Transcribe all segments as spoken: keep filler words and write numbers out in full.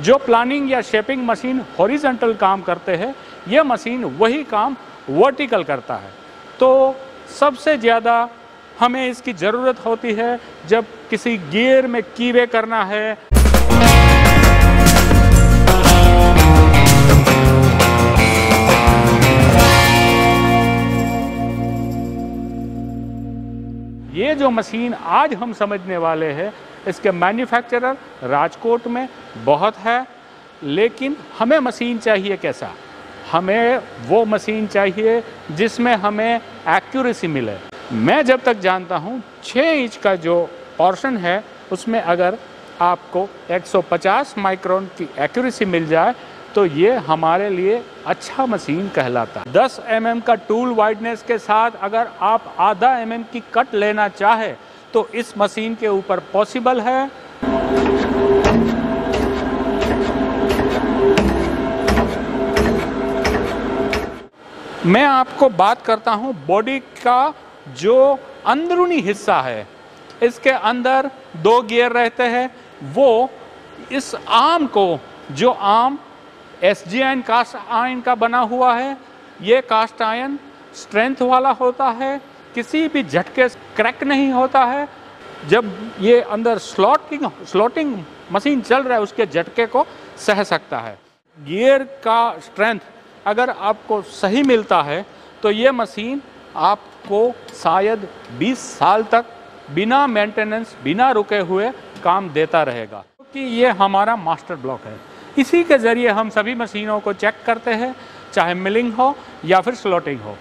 जो प्लानिंग या shaping machine horizontal काम करते हैं, ये मशीन वही काम वर्टिकल करता है। तो सबसे ज़्यादा हमें इसकी ज़रूरत होती है जब किसी गियर में कीवे करना है। ये जो मशीन आज हम समझने वाले हैं, इसके मैन्युफैक्चरर राजकोट में बहुत है, लेकिन हमें मशीन चाहिए कैसा? हमें वो मशीन चाहिए जिसमें हमें एक्यूरेसी मिले। मैं जब तक जानता हूँ छः इंच का जो पोर्शन है उसमें अगर आपको एक सौ पचास माइक्रोन की एक्यूरेसी मिल जाए तो ये हमारे लिए अच्छा मशीन कहलाता है। दस एम एम का टूल वाइडनेस के साथ अगर आप आधा एम एम की कट लेना चाहे तो इस मशीन के ऊपर पॉसिबल है। मैं आपको बात करता हूं बॉडी का जो अंदरूनी हिस्सा है। इसके अंदर दो गियर रहते हैं। वो इस आर्म को, जो arm S G iron cast iron का बना हुआ है, ये कास्ट आयन स्ट्रेंथ वाला होता है, किसी भी झटके क्रैक नहीं होता है। जब ये अंदर स्लॉटिंग स्लॉटिंग मशीन चल रहा है उसके झटके को सह सकता है। गियर का स्ट्रेंथ अगर आपको सही मिलता है तो ये मशीन आपको शायद बीस साल तक बिना मेंटेनेंस, बिना रुके हुए काम देता रहेगा, क्योंकि ये हमारा मास्टर ब्लॉक है। इसी के ज़रिए हम सभी मशीनों को चेक करते हैं, चाहे मिलिंग हो या फिर स्लॉटिंग हो।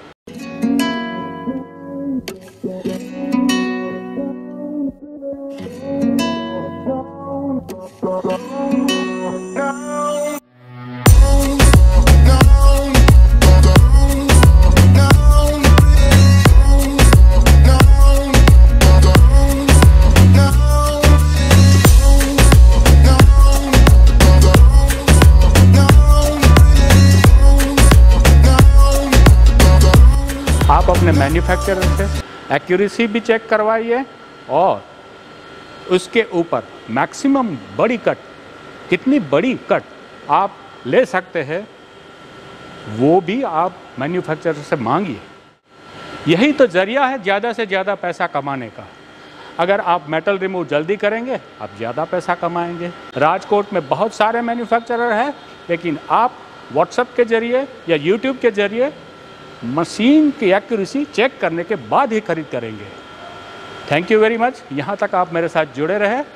आप अपने मैन्युफैक्चरर से एक्यूरेसी भी चेक करवाइए और उसके ऊपर मैक्सिमम बड़ी कट, कितनी बड़ी कट आप ले सकते हैं वो भी आप मैन्युफैक्चरर से मांगिए। यही तो जरिया है ज़्यादा से ज़्यादा पैसा कमाने का। अगर आप मेटल रिमूव जल्दी करेंगे आप ज़्यादा पैसा कमाएंगे। राजकोट में बहुत सारे मैन्युफैक्चरर हैं, लेकिन आप व्हाट्सएप के ज़रिए या यूट्यूब के ज़रिए मशीन की एक्यूरेसी चेक करने के बाद ही खरीद करेंगे। Thank you very much. यहाँ तक आप मेरे साथ जुड़े रहे।